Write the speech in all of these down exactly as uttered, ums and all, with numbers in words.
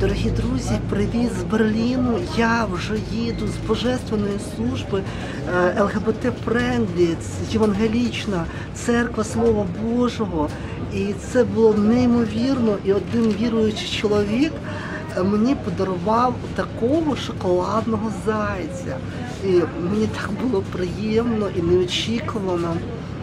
Дорогі друзі, привіт з Берліну. Я вже їду з Божественної служби Ел Ге Бе Те Френдлі, Євангелічна церква Слова Божого. І це було неймовірно. І один віруючий чоловік мені подарував такого шоколадного зайця. І мені так було приємно і неочікувано.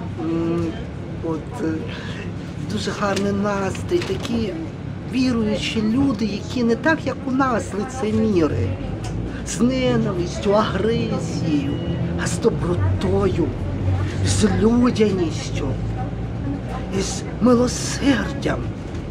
От, дуже гарний настрій, такі віруючі люди, які не так, як у нас, лицеміри, з ненавистю, агресією, а з добротою, з людяністю, і з милосердям.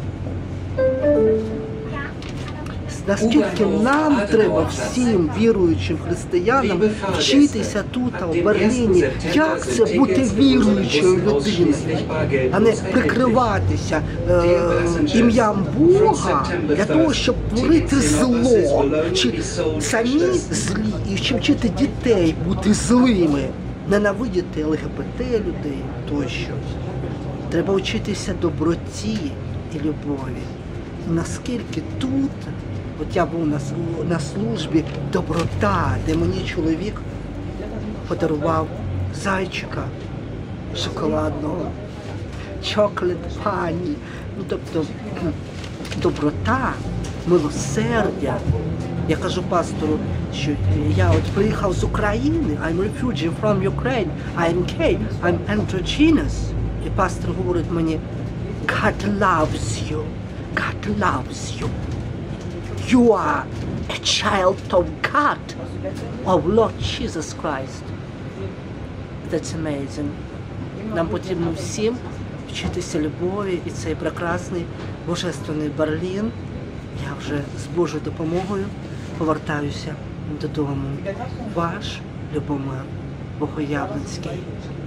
Наскільки нам треба всім віруючим християнам вчитися тут, в Берліні, як це бути віруючою людиною, а не прикриватися е, ім'ям Бога для того, щоб творити зло, чи самі злі, і щоб вчити дітей бути злими, ненавидіти Ел Ге Бе Те людей тощо. Треба вчитися доброті і любові. І наскільки тут, от я був на, на службі доброта, де мені чоловік подарував зайчика шоколадного, chocolate пані. Ну, тобто доброта, милосердя. Я кажу пастору, що я от приїхав з України, I'm refugee from Ukraine, I'm gay, I'm androgynous. І пастор говорить мені, God loves you, God loves you. You are a child of God, of Lord Jesus Christ. That's amazing. Нам потрібно всім вчитися любові, і цей прекрасний божественний Берлін. Я вже з Божою допомогою повертаюся додому. Ваш Любомир Богоявленський.